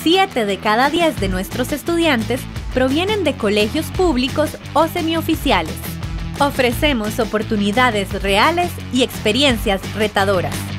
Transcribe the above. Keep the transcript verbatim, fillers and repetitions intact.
Siete de cada diez de nuestros estudiantes provienen de colegios públicos o semioficiales. Ofrecemos oportunidades reales y experiencias retadoras.